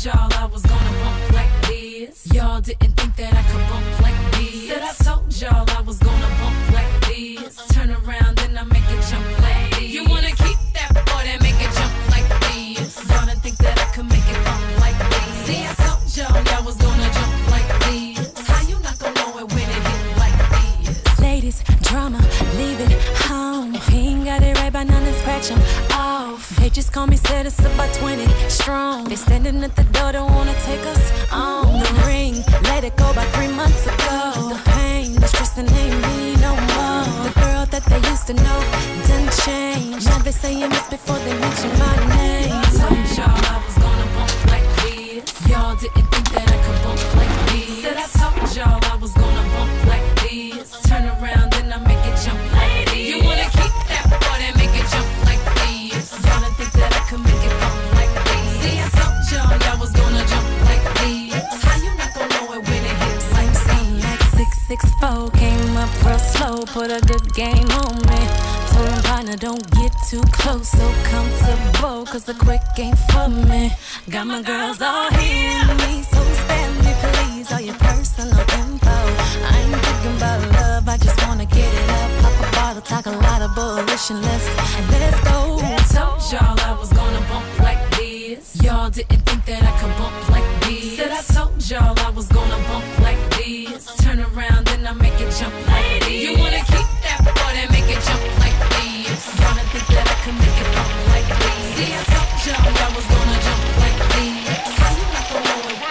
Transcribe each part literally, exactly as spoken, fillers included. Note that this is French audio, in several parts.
y'all I was gonna bump like this. Y'all didn't think that I could bump like this. Said I told y'all I was gonna bump like this. Turn around and I make it jump like this. You wanna keep that boy that make it jump like this. Y'all didn't think that I could make it bump like this. See, I told y'all y'all was gonna jump like this. How you not gonna know it when it hit like this? Ladies, drama, leave it home. If he ain't got it right by now, then scratch him off. They just call me said it's about twenty strong. They standing at the door, don't wanna take us on. The ring, let it go about three months ago. The pain, the stress, and ain't me no more. The girl that they used to know done changed. Now they saying this before they mention my name. I told y'all I was gonna bump like this. Y'all didn't think that I could bump like this. Said I told y'all I was gonna bump like this. Turn around and I make it jump like this. You wanna keep that boy that make it jump like this. Y'all didn't think that I could make it bump like this. See, I told y'all y'all was gonna jump like this. How you not gonna know it when it hits like this? Like six six four, came up real slow, put a good game on me. Told him partner, don't get too close, so comfortable, cause the quick ain't for me. Got my girls all here with me, so spare me please, all your personal info. I ain't thinking about love, I just wanna get it up. Pop a bottle, talk a lot of bullish and let's, and let's go. I told y'all I was gonna bump like this. Y'all didn't think that I could bump like this. Said I told y'all I was gonna bump like this. Turn around and I make it jump like this. You wanna keep that boy that make it jump like this. Y'all didn't think that I could make it bump like this. See, I told y'all I was gonna jump like this. How you not gonna know it?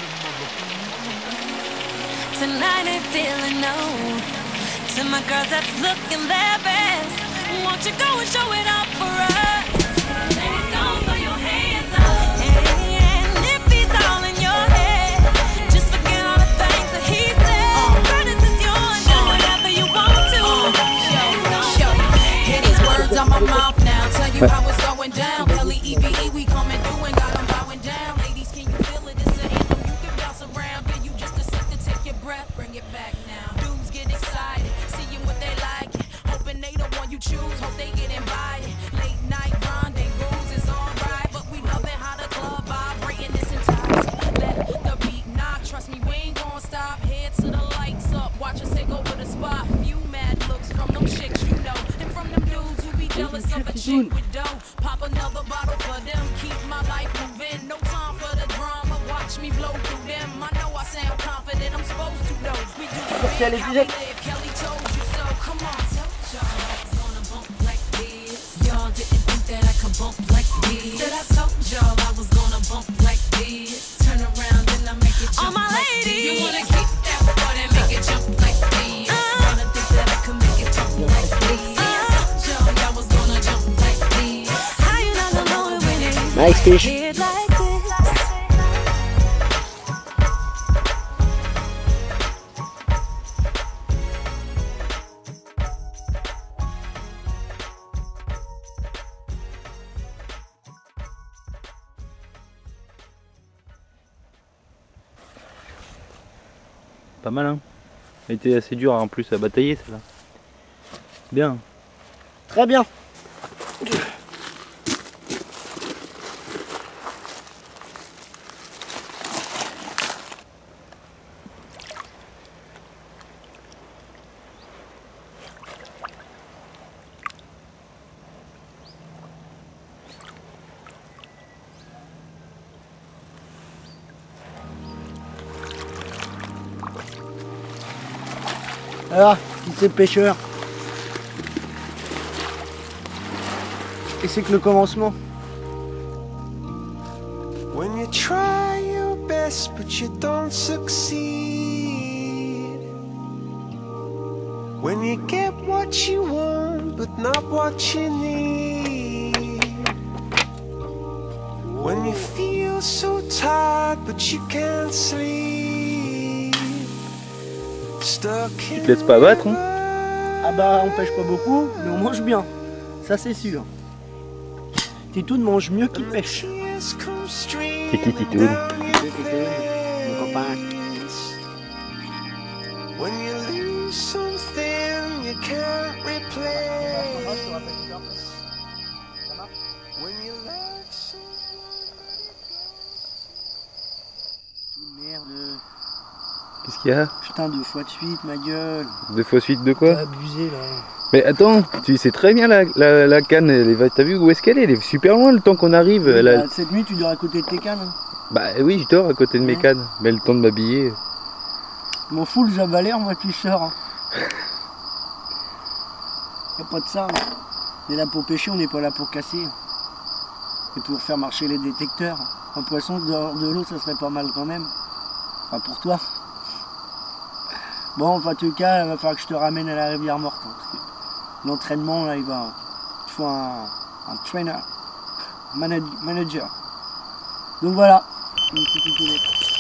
Tonight ain't feeling no. To my girls that's looking their best, won't you go and show it up for us? Ladies, don't throw your hands up. And if he's all in your head, just forget all the things that he said. Curtis is yours, do whatever you want to. Yo, hear these words on my mouth now. Tell you how it's going down. Kelly, E V E, we coming through and got them bowing down. Ladies, can you feel it? It's an anthem you can bounce around. Give you just a sec to take your breath. Bring it back now. Dudes get excited, seeing what they like. Hoping they the one you choose. Hope they get invited. Late night rendezvous is alright, but we loving how the club vibrating this enticing. Let the beat knock. Trust me, we ain't gon' stop. Head to the lights up. Watch us take over the spot. Few mad looks from them chicks you know, and from them dudes who be jealous of a chick with dough. Pop another bottle for them. Keep my life moving. No time for the drama. Watch me blow through them. I know I sound confident. I'm supposed to know. We do it big how we live. Kelly told you so. Come on, tell y'all I was gonna bump like this. Y'all didn't think that I could bump like this. Said I told y'all I was gonna bump like this. Turn around and I make it jump All my like ladies, this. You wanna keep that boy that make it jump like this. Y'all didn't think that I could make it jump like this. See, I told y'all y'all was gonna jump like this. how you not gonna know it when it Nice fish. hit like this? Pas mal hein. Elle était assez dure en plus à batailler celle-là. Bien. Très bien. Alors, qui c'est le pêcheur? Et c'est que le commencement. When you try your best but you don't succeed. When you get what you want but not what you need. When you feel so tired but you can't sleep. Stuck Tu te laisses pas abattre hein? Ah bah on pêche pas beaucoup, mais on mange bien. Ça c'est sûr. Titoune mange mieux qu'il pêche. C'est qui Titoune? Mon copain. When you lose something you can't replace. When you love someone. Qu'est-ce qu'il y a? Putain, deux fois de suite, ma gueule. Deux fois suite de quoi? T'as abusé là. Mais attends, tu sais très bien la, la, la canne, elle est- t'as vu où est-ce qu'elle est? Elle est super loin le temps qu'on arrive. Elle a- Bah, cette nuit, tu dors à côté de tes cannes. Hein. Bah oui, je dors à côté de mes Ouais. cannes. Mais le temps de m'habiller. Je m'en fous, le javalère, moi, tu sors. Hein. Y a pas de ça. Hein. On est là pour pêcher, on n'est pas là pour casser. Et pour faire marcher les détecteurs. Un poisson dehors de l'eau, ça serait pas mal quand même. Enfin, pour toi. Bon, enfin, en tout cas, il va falloir que je te ramène à la rivière morte. Hein, parce que l'entraînement, là, il va. Il faut un, un trainer, manag- manager. Donc voilà. Une petite idée.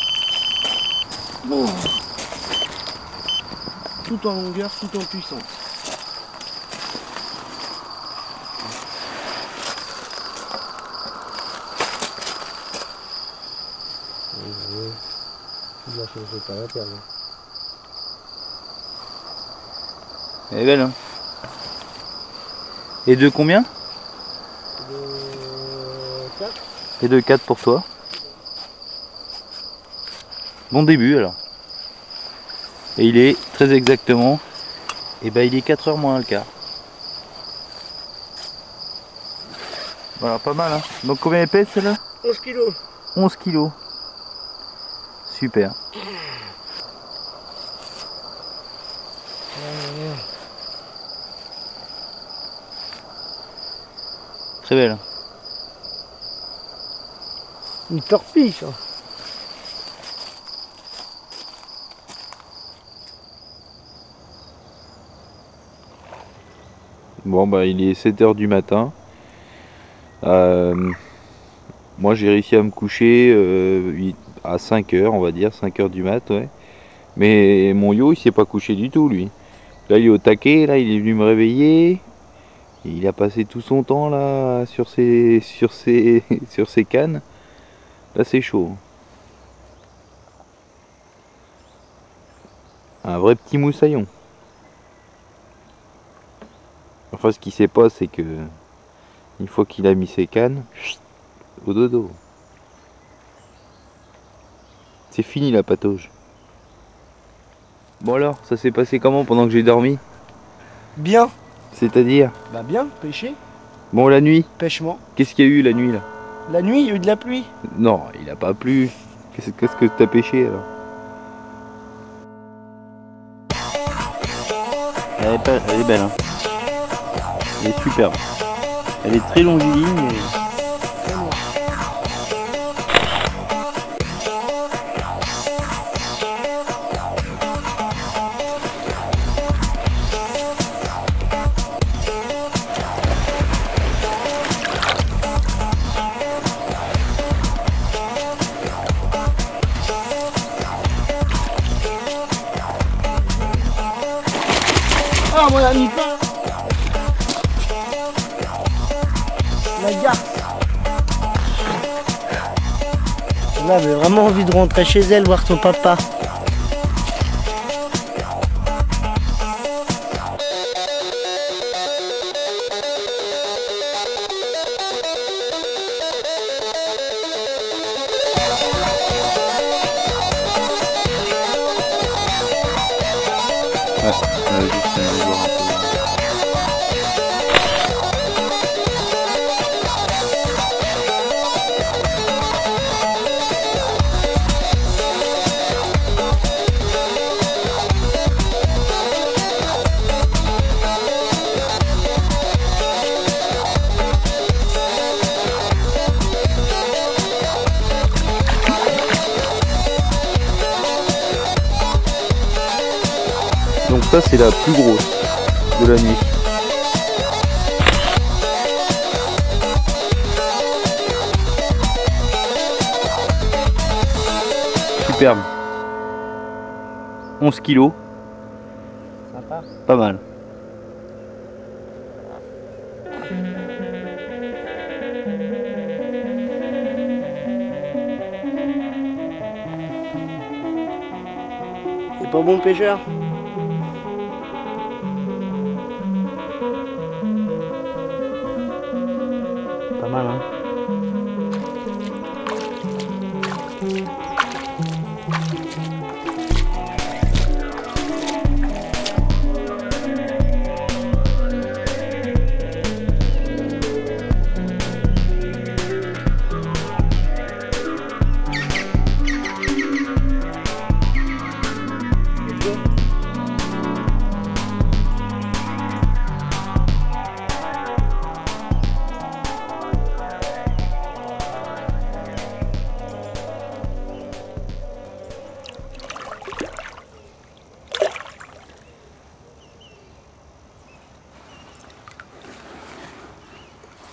Bon. Tout en longueur, tout en puissance. Elle est belle, hein. Et de combien? Et de quatre pour toi. Bon début alors. Et il est très exactement, et ben il est quatre heures moins le quart. Voilà, pas mal hein. Donc combien elle pèse celle-là? onze kilos. onze kilos. Super. Très belle. Une torpille, ça. Bon bah il est sept heures du matin. Euh, moi j'ai réussi à me coucher euh, à cinq heures, on va dire, cinq heures du mat, ouais. Mais mon yo il s'est pas couché du tout lui. Là il est au taquet, là il est venu me réveiller. Il a passé tout son temps là sur ses sur ses sur ses cannes. Là c'est chaud. Un vrai petit moussaillon. Enfin ce qui s'est passé c'est que une fois qu'il a mis ses cannes, chut, au dodo. C'est fini la patauge. Bon alors, ça s'est passé comment pendant que j'ai dormi? Bien. C'est-à-dire? Bah bien, pêcher. Bon la nuit, Pêchement. qu'est-ce qu'il y a eu la nuit là? La nuit, il y a eu de la pluie. Non, il a pas plu. Qu'est-ce qu'est-ce que t'as pêché alors? Elle est, pas- elle est belle hein. Elle est superbe. Elle est très longiligne et... Ah, mon ami pain. La garce. Elle avait vraiment envie de rentrer chez elle, voir son papa. Ouais, euh, juste aller voir un peu. Donc ça c'est la plus grosse de la nuit. Superbe. onze kilos. Sympa. Pas mal. C'est pas bon pêcheur. Pas mal, hein.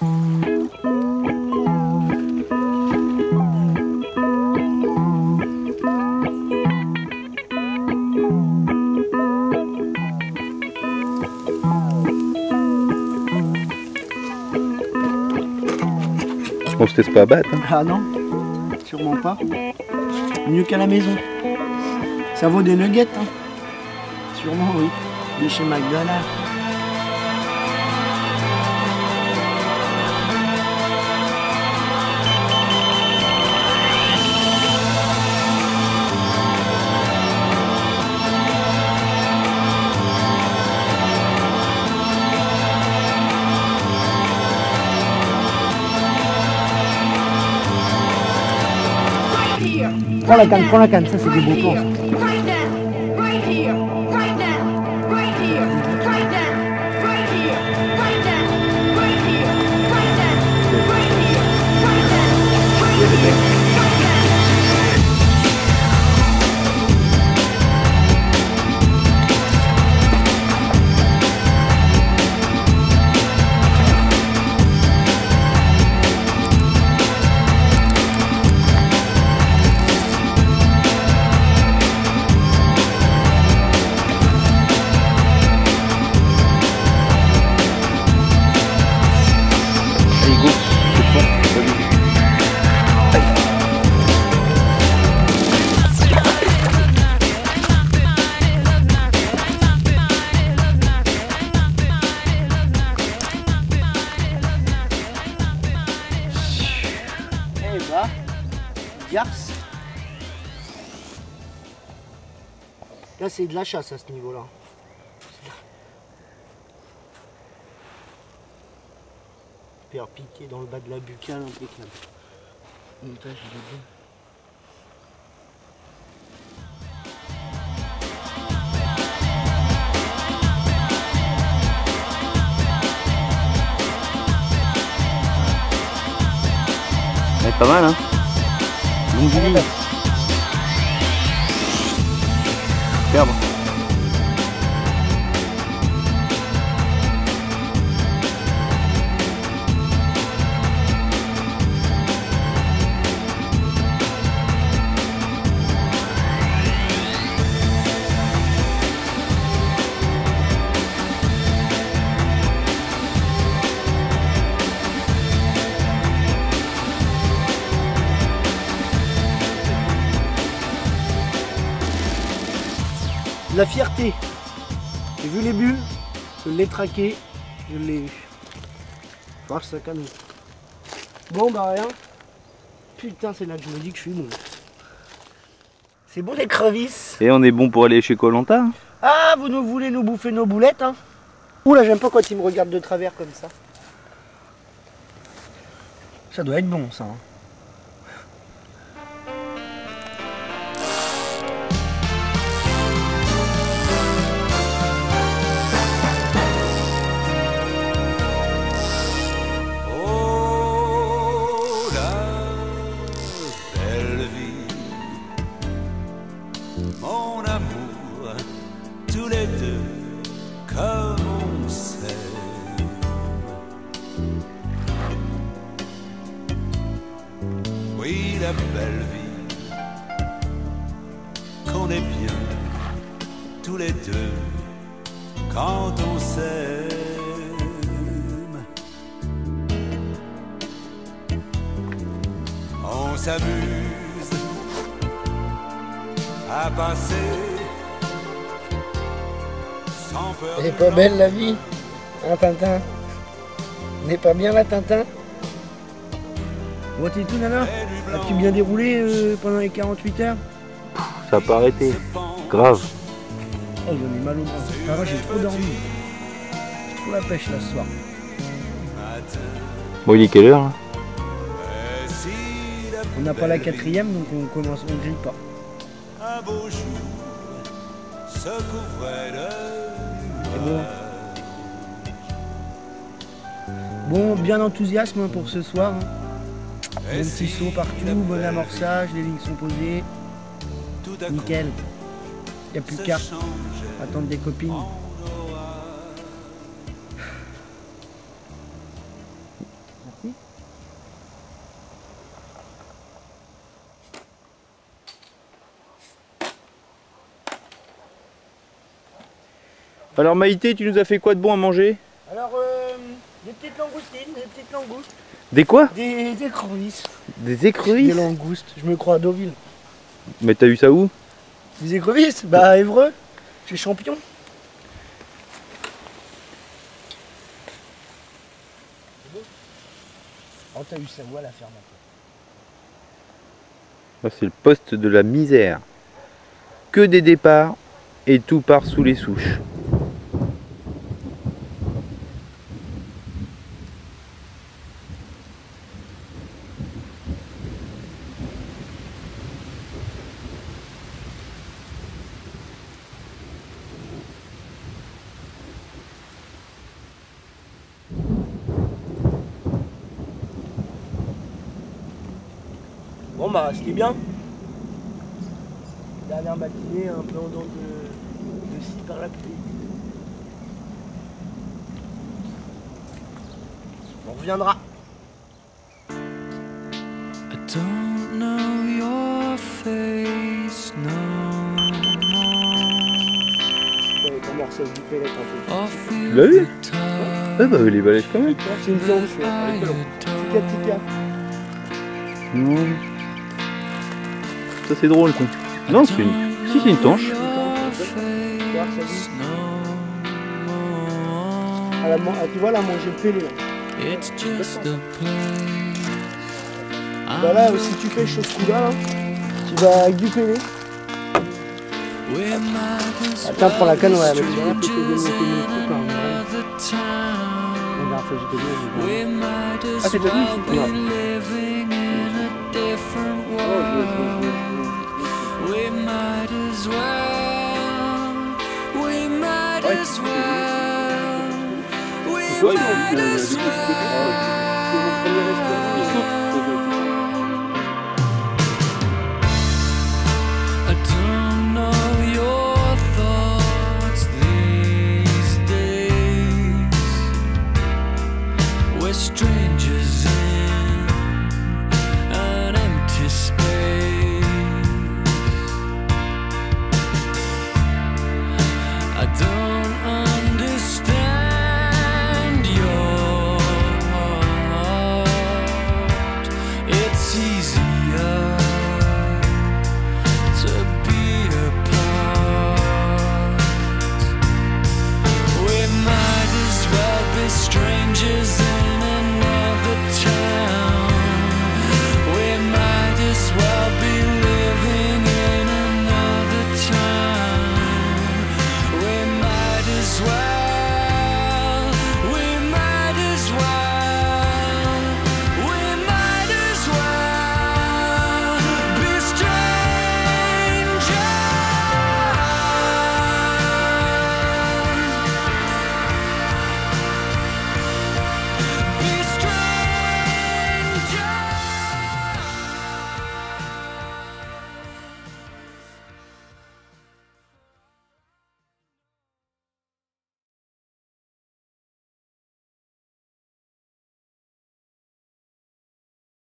On se laisse pas abattre. Hein. Ah non, sûrement pas. Mieux qu'à la maison. Ça vaut des nuggets, hein. Sûrement, oui. De chez McDonald's. Prends la canne, prends la canne, ça c'est des beaux plans. Right now, right here, right now, right here, right now, right here, right now, right here, right now, right here, right now, right here, right now. Garce. Là c'est de la chasse à ce niveau-là. Faire piquer dans le bas de la buccale, impeccable. Montage il est bon. Ouais, pas mal hein. Longiligne. Superbe. La fierté. J'ai vu les bulles, je l'ai traqué, je l'ai eu. Faut que ça canne. Bon bah rien. Putain, c'est là que je me dis que je suis bon. C'est bon les crevisses. Et on est bon pour aller chez Koh Lanta. Ah, vous nous voulez nous bouffer nos boulettes, hein. Oula, j'aime pas quand ils me regardent de travers comme ça. Ça doit être bon ça. Hein. Mon amour, tous les deux, comme on sait. Oui, la belle vie, qu'on est bien, tous les deux, quand on s'aime. On s'amuse à passer sans peur. Elle est pas belle la vie, hein Tintin? N'est pas bien là Tintin? Bon t'es tout nana? As-tu bien déroulé euh, pendant les quarante-huit heures? Ça a pas arrêté. Grave. Oh j'en ai mal au bras. Ah, moi j'ai trop dormi. J'ai trop la pêche là ce soir. Bon, il est quelle heure là? On n'a pas la quatrième donc on commence, on grille pas. Un beau jour se couvrait de C'est bon. Bon, bien d'enthousiasme hein, pour ce soir. Hein. Bon petit saut partout, bon amorçage, les lignes sont posées. Nickel. Il n'y a plus qu'à attendre des copines. parti. Alors Maïté, tu nous as fait quoi de bon à manger? Alors, euh, des petites langoustines, des petites langoustes. Des quoi? Des, des écrevisses. Des écrevisses? Des langoustes. Je me crois à Deauville. Mais t'as eu ça où? Des écrevisses? Bah, à Évreux, chez Champion. Oh, t'as eu ça où à la ferme? Là, c'est le poste de la misère. Que des départs et tout part sous les souches. Bon bah c'était bien. Dernière matinée, un peu en dents de, de scie par la pluie. On reviendra. I don't know your face no Ouais, ton morceau du pellet un peu. more. Tu l'as vu? Ah bah elle est balèze quand même. C'est une blanche, elle est pas longue. Tika tika. Non. Ça c'est drôle quoi. Non, c'est une... Si, c'est une tanche. Ah, la, ah, tu vois là, manger le pelé là. Bah là, si tu pêches ce coup-là, là, tu vas avec du pelé. Attends, prends la canne, ouais, mais tu vas péter des mots comme une coupe là. La dernière fois j'étais bien, j'ai Ah, c'est pas lui? Non. We might as well, we might as well, we might as well. I don't know your thoughts these days. We're strangers.